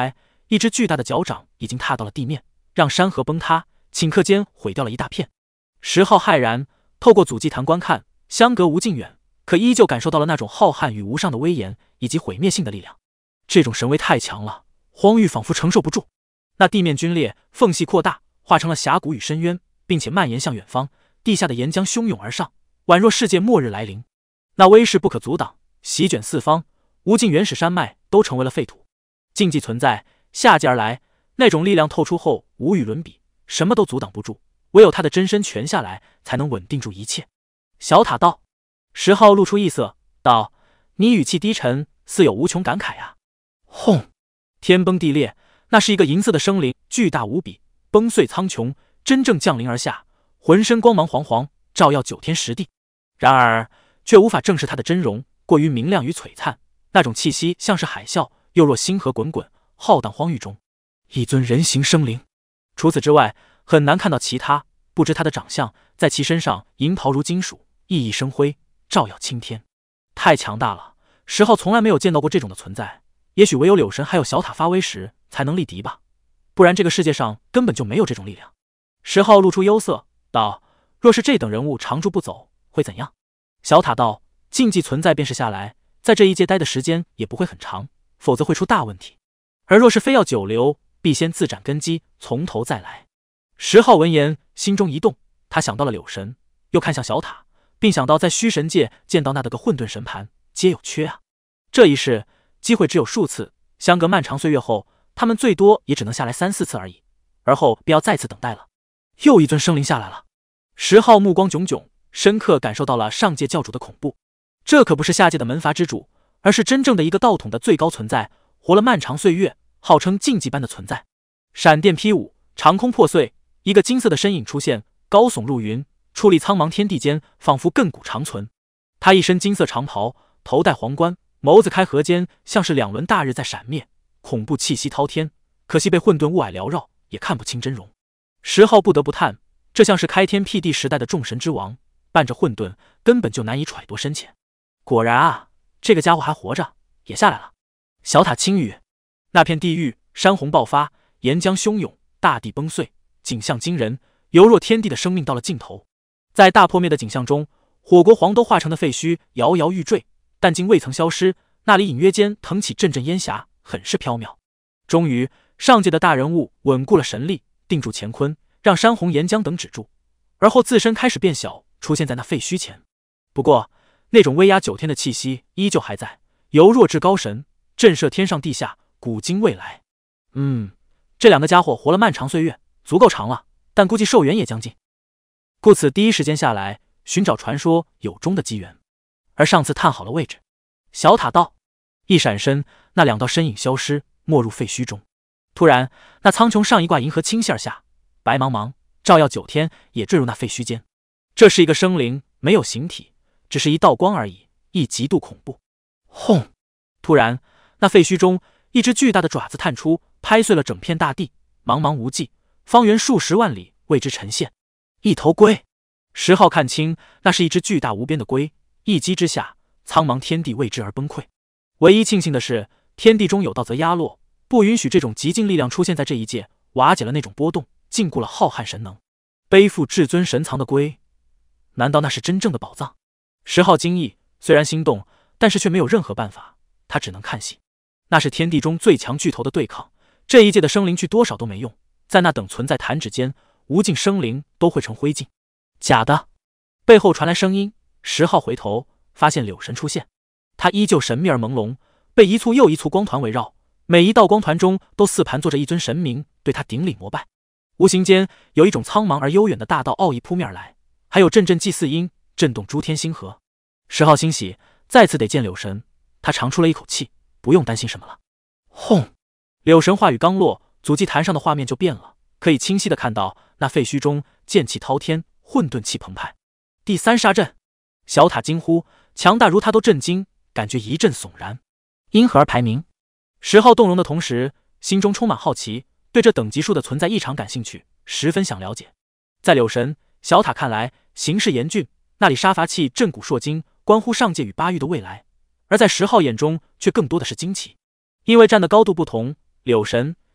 一只巨大的脚掌已经踏到了地面，让山河崩塌，顷刻间毁掉了一大片。石浩骇然，透过阻祭坛观看，相隔无尽远，可依旧感受到了那种浩瀚与无上的威严以及毁灭性的力量。这种神威太强了，荒域仿佛承受不住。那地面龟裂，缝隙扩大，化成了峡谷与深渊，并且蔓延向远方。地下的岩浆汹涌而上，宛若世界末日来临。那威势不可阻挡，席卷四方，无尽原始山脉都成为了废土。禁忌存在，下界而来，那种力量透出后无与伦比，什么都阻挡不住，唯有他的真身权下来，才能稳定住一切。小塔道。石浩露出异色，道：“你语气低沉，似有无穷感慨啊。”轰！天崩地裂，那是一个银色的生灵，巨大无比，崩碎苍穹，真正降临而下，浑身光芒煌煌，照耀九天十地。然而却无法正视他的真容，过于明亮与璀璨，那种气息像是海啸，又若星河滚滚，浩荡荒域中。一尊人形生灵，除此之外很难看到其他。不知他的长相，在其身上银袍如金属，熠熠生辉，照耀青天，太强大了。石浩从来没有见到过这种的存在，也许唯有柳神还有小塔发威时才能力敌吧，不然这个世界上根本就没有这种力量。石浩露出忧色，道：“若是这等人物常驻不走，会怎样？”小塔道：“禁忌存在便是下来，在这一界待的时间也不会很长，否则会出大问题。而若是非要久留，必先自斩根基，从头再来。”石浩闻言，心中一动，他想到了柳神，又看向小塔，并想到在虚神界见到那的个混沌神盘，皆有缺啊。这一世机会只有数次，相隔漫长岁月后，他们最多也只能下来三四次而已，而后便要再次等待了。又一尊生灵下来了。石浩目光炯炯，深刻感受到了上界教主的恐怖。这可不是下界的门阀之主，而是真正的一个道统的最高存在，活了漫长岁月，号称禁忌般的存在。闪电劈舞，长空破碎，一个金色的身影出现，高耸入云，矗立苍茫天地间，仿佛亘古长存。他一身金色长袍，头戴皇冠，眸子开合间，像是两轮大日在闪灭，恐怖气息滔天。可惜被混沌雾霭缭绕，也看不清真容。石浩不得不叹，这像是开天辟地时代的众神之王，伴着混沌，根本就难以揣度深浅。果然啊，这个家伙还活着，也下来了。小塔轻语。那片地狱，山洪爆发，岩浆汹涌，大地崩碎，景象惊人，犹若天地的生命到了尽头。在大破灭的景象中，火国黄都化成的废墟摇摇欲坠，但竟未曾消失，那里隐约间腾起阵阵烟霞，很是缥缈。终于，上界的大人物稳固了神力，定住乾坤，让山洪岩浆等止住，而后自身开始变小，出现在那废墟前。不过那种威压九天的气息依旧还在，犹若至高神，震慑天上地下，古今未来。嗯，这两个家伙活了漫长岁月，足够长了，但估计寿元也将近，故此第一时间下来寻找传说有钟的机缘。而上次探好了位置。小塔道。一闪身，那两道身影消失，没入废墟中。突然，那苍穹上一挂银河倾泻而下，白茫茫，照耀九天，也坠入那废墟间。这是一个生灵，没有形体，只是一道光而已，亦极度恐怖。轰！突然，那废墟中一只巨大的爪子探出，拍碎了整片大地，茫茫无际，方圆数十万里为之呈现。一头龟。石浩看清，那是一只巨大无边的龟，一击之下，苍茫天地为之而崩溃。唯一庆幸的是，天地中有道则压落，不允许这种极境力量出现在这一界，瓦解了那种波动，禁锢了浩瀚神能。背负至尊神藏的龟，难道那是真正的宝藏？石浩惊异，虽然心动，但是却没有任何办法，他只能看戏。那是天地中最强巨头的对抗，这一界的生灵去多少都没用，在那等存在弹指间，无尽生灵都会成灰烬。假的！背后传来声音，石浩回头，发现柳神出现。他依旧神秘而朦胧，被一簇又一簇光团围绕，每一道光团中都似盘坐着一尊神明，对他顶礼膜拜。无形间有一种苍茫而悠远的大道奥义扑面而来，还有阵阵祭祀音震动诸天星河。石浩欣喜，再次得见柳神，他长出了一口气，不用担心什么了。轰！柳神话语刚落，阻祭坛上的画面就变了，可以清晰地看到那废墟中剑气滔天，混沌气澎湃。第三杀阵！小塔惊呼，强大如他都震惊，感觉一阵悚然。因何而排名？石浩动容的同时，心中充满好奇，对这等级数的存在异常感兴趣，十分想了解。在柳神、小塔看来，形势严峻，那里杀伐气震古烁今，关乎上界与八域的未来；而在石浩眼中，却更多的是惊奇。因为站的高度不同，柳神、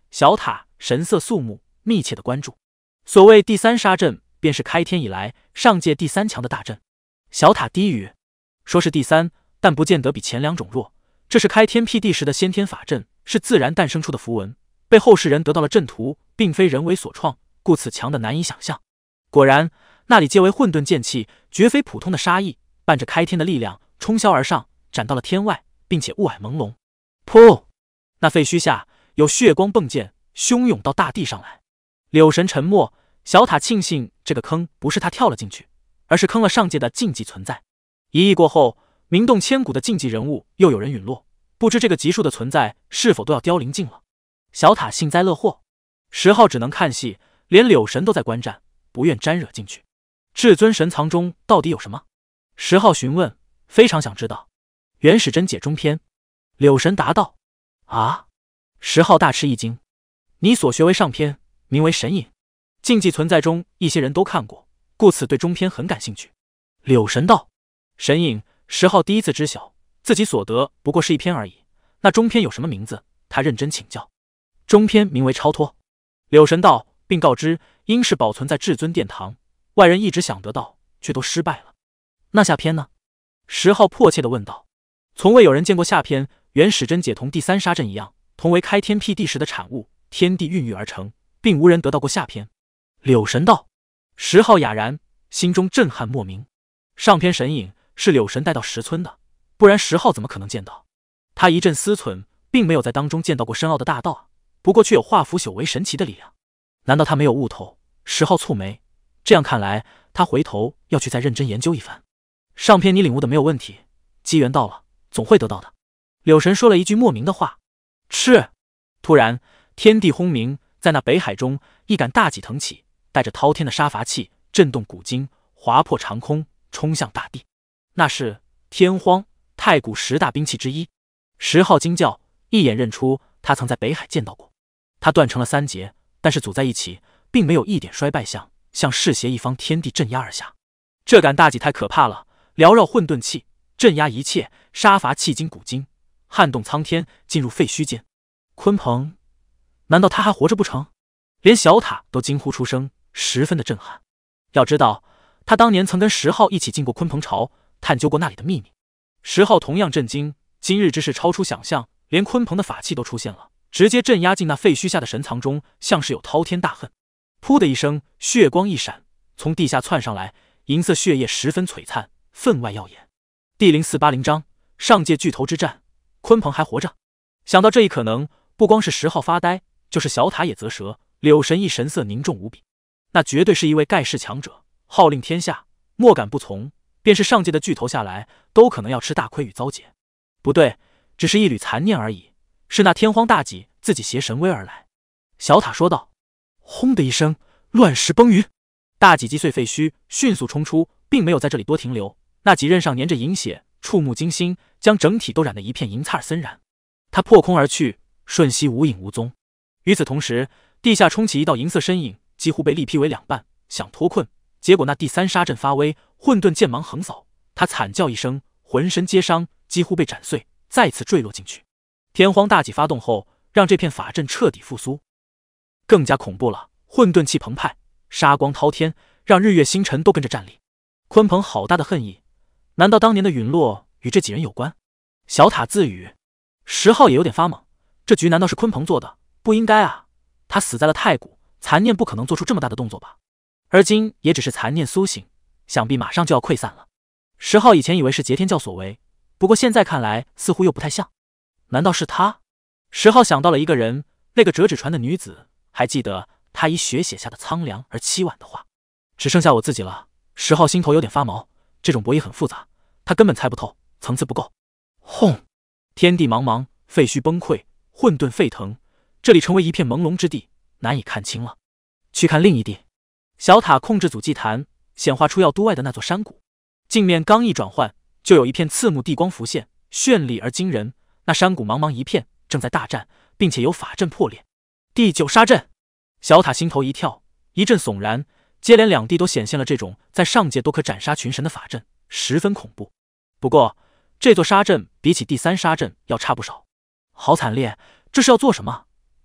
小塔神色肃穆，密切的关注。所谓第三杀阵，便是开天以来上界第三强的大阵。小塔低语，说是第三，但不见得比前两种弱。这是开天辟地时的先天法阵，是自然诞生出的符文，被后世人得到了阵图，并非人为所创，故此强的难以想象。果然，那里皆为混沌剑气，绝非普通的杀意，伴着开天的力量冲霄而上，斩到了天外，并且雾霭朦胧。噗！那废墟下有血光迸溅，汹涌到大地上来。柳神沉默，小塔庆幸这个坑不是他跳了进去，而是坑了上界的禁忌存在。一役过后，名动千古的禁忌人物又有人陨落，不知这个级数的存在是否都要凋零尽了。小塔幸灾乐祸，十号只能看戏，连柳神都在观战，不愿沾惹进去。至尊神藏中到底有什么？十号询问，非常想知道。元始真解中篇。柳神答道：啊！十号大吃一惊，你所学为上篇，名为神隐，禁忌存在中一些人都看过，故此对中篇很感兴趣。柳神道：神隐，十号第一次知晓，自己所得不过是一篇而已。那中篇有什么名字？他认真请教。中篇名为超脱。柳神道，并告知应是保存在至尊殿堂，外人一直想得到，却都失败了。那下篇呢？十号迫切地问道。从未有人见过下篇，元始真解同第三杀阵一样，同为开天辟地时的产物，天地孕育而成，并无人得到过下篇。柳神道。十号哑然，心中震撼莫名。上篇神隐是柳神带到石村的，不然十号怎么可能见到？他一阵思忖，并没有在当中见到过深奥的大道啊，不过却有化腐朽为神奇的力量。难道他没有悟透？十号蹙眉，这样看来，他回头要去再认真研究一番。上篇你领悟的没有问题，机缘到了，总会得到的。柳神说了一句莫名的话。是。突然，天地轰鸣，在那北海中，一杆大戟腾起，带着滔天的杀伐气，震动古今，划破长空，冲向大地。那是天荒，太古十大兵器之一。十号惊叫，一眼认出他曾在北海见到过。他断成了三截，但是组在一起，并没有一点衰败相，向噬邪一方天地镇压而下。这杆大戟太可怕了，缭绕混沌气，镇压一切，杀伐气经古今，撼动苍天，进入废墟间。鲲鹏，难道他还活着不成？连小塔都惊呼出声，十分的震撼。要知道，他当年曾跟十号一起进过鲲鹏巢，探究过那里的秘密。十号同样震惊，今日之事超出想象，连鲲鹏的法器都出现了，直接镇压进那废墟下的神藏中，像是有滔天大恨。噗的一声，血光一闪，从地下窜上来，银色血液十分璀璨，分外耀眼。第零四八零章上界巨头之战，鲲鹏还活着。想到这一可能，不光是十号发呆，就是小塔也啧舌。柳神亦神色凝重无比，那绝对是一位盖世强者，号令天下，莫敢不从。便是上界的巨头下来，都可能要吃大亏与遭劫。不对，只是一缕残念而已，是那天荒大戟自己携神威而来。小塔说道。轰的一声，乱石崩云，大戟击碎废墟，迅速冲出，并没有在这里多停留。那戟刃上粘着银血，触目惊心，将整体都染得一片银灿森然。他破空而去，瞬息无影无踪。与此同时，地下冲起一道银色身影，几乎被力劈为两半，想脱困，结果那第三杀阵发威，混沌剑芒横扫，他惨叫一声，浑身皆伤，几乎被斩碎，再次坠落进去。天荒大戟发动后，让这片法阵彻底复苏。更加恐怖了，混沌气澎湃，杀光滔天，让日月星辰都跟着战栗。鲲鹏好大的恨意，难道当年的陨落与这几人有关？小塔自语。十号也有点发懵，这局难道是鲲鹏做的？不应该啊，他死在了太古，残念不可能做出这么大的动作吧？而今也只是残念苏醒，想必马上就要溃散了。十号以前以为是桀天教所为，不过现在看来似乎又不太像。难道是他？十号想到了一个人，那个折纸船的女子，还记得他以血写下的苍凉而凄婉的话。只剩下我自己了。十号心头有点发毛，这种博弈很复杂，他根本猜不透，层次不够。轰！天地茫茫，废墟崩溃，混沌沸腾，这里成为一片朦胧之地，难以看清了。去看另一地。小塔控制组祭坛，显化出要都外的那座山谷。镜面刚一转换，就有一片刺目地光浮现，绚丽而惊人。那山谷茫茫一片，正在大战，并且有法阵破裂。第九杀阵，小塔心头一跳，一阵悚然。接连两地都显现了这种在上界都可斩杀群神的法阵，十分恐怖。不过这座杀阵比起第三杀阵要差不少。好惨烈，这是要做什么？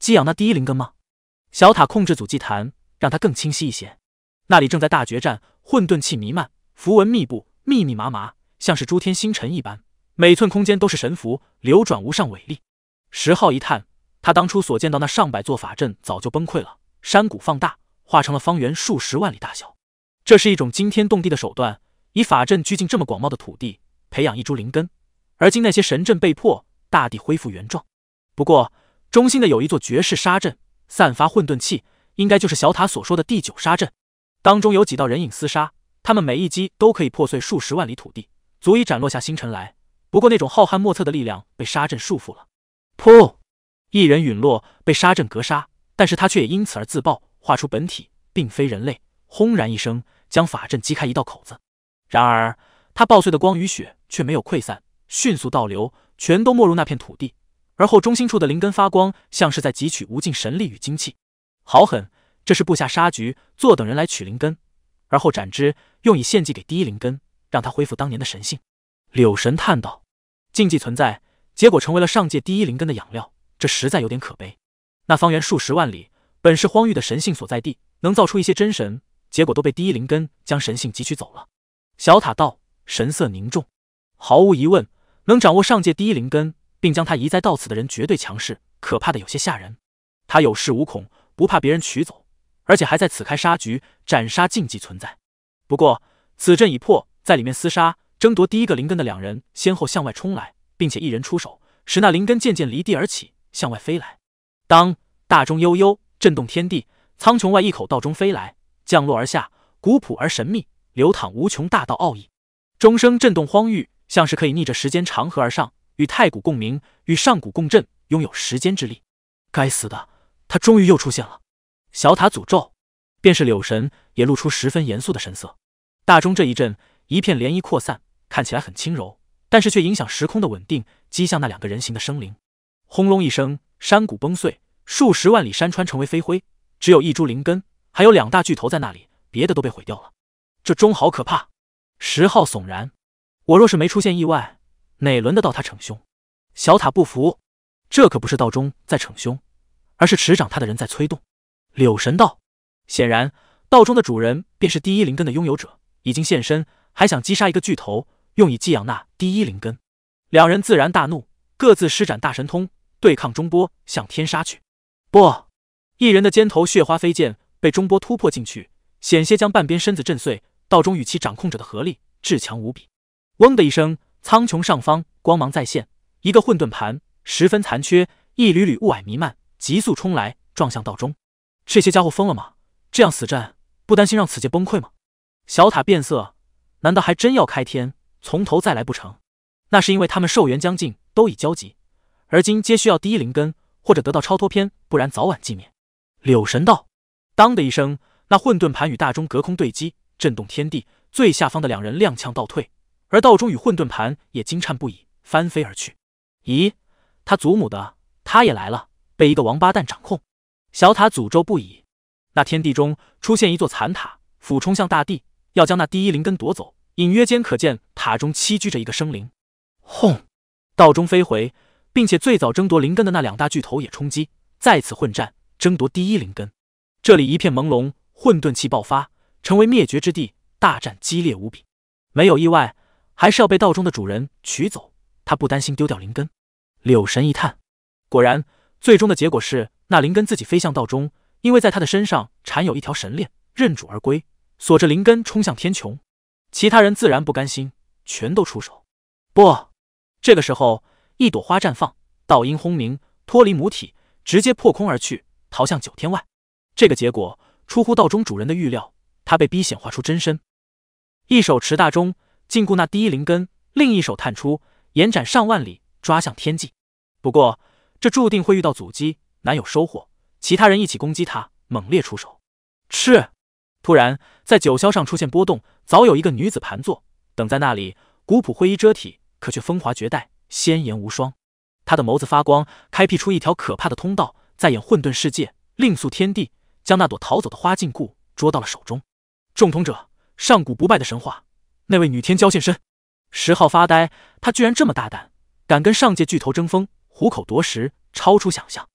激养那第一灵根吗？小塔控制阻祭坛，让它更清晰一些。那里正在大决战，混沌气弥漫，符文密布，密密麻麻，像是诸天星辰一般，每寸空间都是神符，流转无上伟力。石浩一叹，他当初所见到那上百座法阵早就崩溃了，山谷放大，化成了方圆数十万里大小。这是一种惊天动地的手段，以法阵拘禁这么广袤的土地，培养一株灵根。而今那些神阵被破，大地恢复原状。不过中心的有一座绝世杀阵，散发混沌气，应该就是小塔所说的第九杀阵。当中有几道人影厮杀，他们每一击都可以破碎数十万里土地，足以斩落下星辰来。不过那种浩瀚莫测的力量被杀阵束缚了。噗！一人陨落，被杀阵格杀，但是他却也因此而自爆，化出本体，并非人类。轰然一声，将法阵击开一道口子。然而他爆碎的光与血却没有溃散，迅速倒流，全都没入那片土地。而后中心处的灵根发光，像是在汲取无尽神力与精气。好狠！这是布下杀局，坐等人来取灵根，而后斩之，用以献祭给第一灵根，让他恢复当年的神性。柳神叹道：禁忌存在，结果成为了上界第一灵根的养料，这实在有点可悲。那方圆数十万里本是荒域的神性所在地，能造出一些真神，结果都被第一灵根将神性汲取走了。小塔道神色凝重，毫无疑问，能掌握上界第一灵根并将它移栽到此的人绝对强势，可怕的有些吓人。他有恃无恐，不怕别人取走，而且还在此开杀局，斩杀禁忌存在。不过此阵已破，在里面厮杀争夺第一个灵根的两人先后向外冲来，并且一人出手，使那灵根渐渐离地而起，向外飞来。当大钟悠悠，震动天地，苍穹外一口道中飞来，降落而下，古朴而神秘，流淌无穷大道奥义。钟声震动荒域，像是可以逆着时间长河而上，与太古共鸣，与上古共振，拥有时间之力。该死的，他终于又出现了！小塔诅咒，便是柳神也露出十分严肃的神色。大钟这一阵，一片涟漪扩散，看起来很轻柔，但是却影响时空的稳定，击向那两个人形的生灵。轰隆一声，山谷崩碎，数十万里山川成为飞灰，只有一株灵根，还有两大巨头在那里，别的都被毁掉了。这钟好可怕！石浩悚然，我若是没出现意外，哪轮得到他逞凶？小塔不服，这可不是道中在逞凶，而是持掌他的人在催动。柳神道，显然道中的主人便是第一灵根的拥有者，已经现身，还想击杀一个巨头，用以寄养那第一灵根。两人自然大怒，各自施展大神通，对抗中波，向天杀去。不！一人的肩头血花飞溅，被中波突破进去，险些将半边身子震碎。道中与其掌控者的合力至强无比。嗡的一声，苍穹上方光芒再现，一个混沌盘十分残缺，一缕缕雾霭弥漫，急速冲来，撞向道中。这些家伙疯了吗？这样死战，不担心让此界崩溃吗？小塔变色，难道还真要开天，从头再来不成？那是因为他们寿元将近，都已交集，而今皆需要第一灵根，或者得到超脱篇，不然早晚寂灭。柳神道，当的一声，那混沌盘与大钟隔空对击，震动天地，最下方的两人踉跄倒退，而道中与混沌盘也惊颤不已，翻飞而去。咦，他祖母的，他也来了，被一个王八蛋掌控。小塔诅咒不已。那天地中出现一座残塔，俯冲向大地，要将那第一灵根夺走。隐约间可见塔中栖居着一个生灵。轰！道中飞回，并且最早争夺灵根的那两大巨头也冲击，再次混战，争夺第一灵根。这里一片朦胧，混沌气爆发，成为灭绝之地，大战激烈无比。没有意外，还是要被道中的主人取走，他不担心丢掉灵根。柳神一叹，果然，最终的结果是那灵根自己飞向道中，因为在他的身上缠有一条神链，认主而归，锁着灵根冲向天穹。其他人自然不甘心，全都出手。不，这个时候，一朵花绽放，道音轰鸣，脱离母体，直接破空而去，逃向九天外。这个结果出乎道中主人的预料，他被逼显化出真身，一手持大钟禁锢那第一灵根，另一手探出，延展上万里，抓向天际。不过这注定会遇到阻击，难有收获。其他人一起攻击他，猛烈出手。是！突然在九霄上出现波动，早有一个女子盘坐，等在那里，古朴灰衣遮体，可却风华绝代，鲜艳无双。她的眸子发光，开辟出一条可怕的通道，在演混沌世界，另塑天地，将那朵逃走的花禁锢，捉到了手中。众统者，上古不败的神话，那位女天骄现身。石浩发呆，他居然这么大胆，敢跟上界巨头争锋，虎口夺食，超出想象。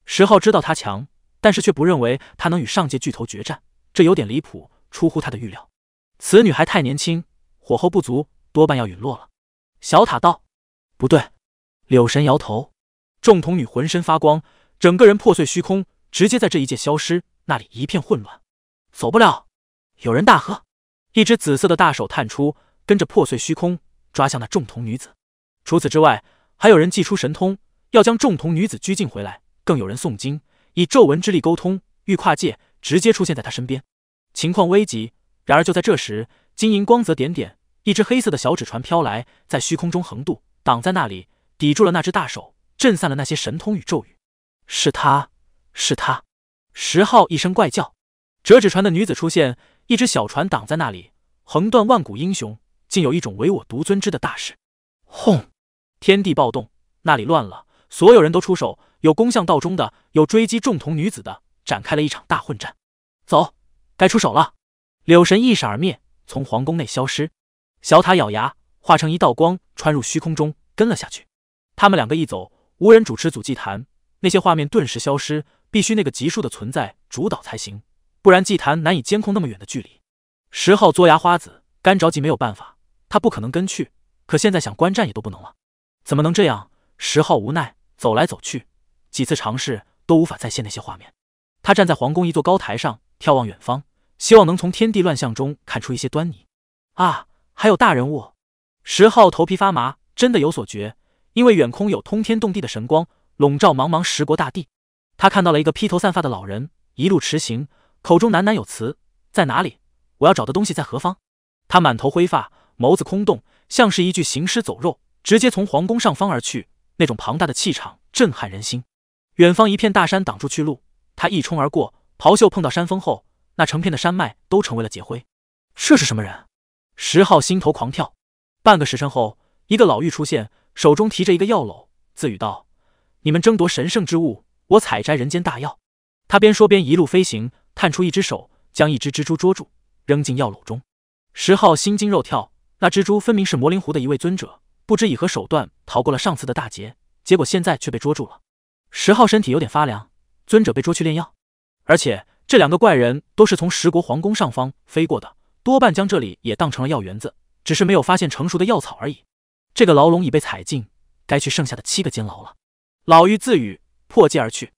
石浩知道他强，但是却不认为他能与上界巨头决战，这有点离谱，出乎他的预料。此女还太年轻，火候不足，多半要陨落了。小塔道：不对。柳神摇头。众童女浑身发光，整个人破碎虚空，直接在这一界消失，那里一片混乱。走不了！有人大喝。一只紫色的大手探出，跟着破碎虚空抓向那众童女子。除此之外，还有人祭出神通，要将众童女子拘禁回来，更有人诵经，以咒文之力沟通，欲跨界，直接出现在他身边。情况危急。然而就在这时，金银光泽点点，一只黑色的小纸船飘来，在虚空中横渡，挡在那里，抵住了那只大手，震散了那些神通与咒语。是他，是他！石浩一声怪叫。折纸船的女子出现，一只小船挡在那里，横断万古英雄，竟有一种唯我独尊之的大势。轰！天地暴动，那里乱了，所有人都出手，有攻向道中的，有追击众童女子的，展开了一场大混战。走，该出手了！柳神一闪而灭，从皇宫内消失。小塔咬牙，化成一道光，穿入虚空中，跟了下去。他们两个一走，无人主持组祭坛，那些画面顿时消失，必须那个级数的存在主导才行，不然祭坛难以监控那么远的距离。石浩嘬牙花子，干着急没有办法，他不可能跟去，可现在想观战也都不能了。怎么能这样？石浩无奈，走来走去，几次尝试都无法再现那些画面。他站在皇宫一座高台上，眺望远方，希望能从天地乱象中看出一些端倪。啊，还有大人物！石浩头皮发麻，真的有所觉，因为远空有通天动地的神光笼罩茫茫十国大地。他看到了一个披头散发的老人，一路驰行，口中喃喃有词：在哪里？我要找的东西在何方？他满头灰发，眸子空洞，像是一具行尸走肉，直接从皇宫上方而去，那种庞大的气场震撼人心。远方一片大山挡住去路，他一冲而过，袍袖碰到山峰后，那成片的山脉都成为了劫灰。这是什么人？石浩心头狂跳。半个时辰后，一个老妪出现，手中提着一个药篓，自语道：你们争夺神圣之物，我采摘人间大药。他边说边一路飞行，探出一只手，将一只蜘蛛捉住，扔进药篓中。石浩心惊肉跳，那蜘蛛分明是魔灵湖的一位尊者，不知以何手段逃过了上次的大劫，结果现在却被捉住了。石浩身体有点发凉，尊者被捉去炼药，而且这两个怪人都是从十国皇宫上方飞过的，多半将这里也当成了药园子，只是没有发现成熟的药草而已。这个牢笼已被踩尽，该去剩下的七个监牢了。老妪自语，破界而去。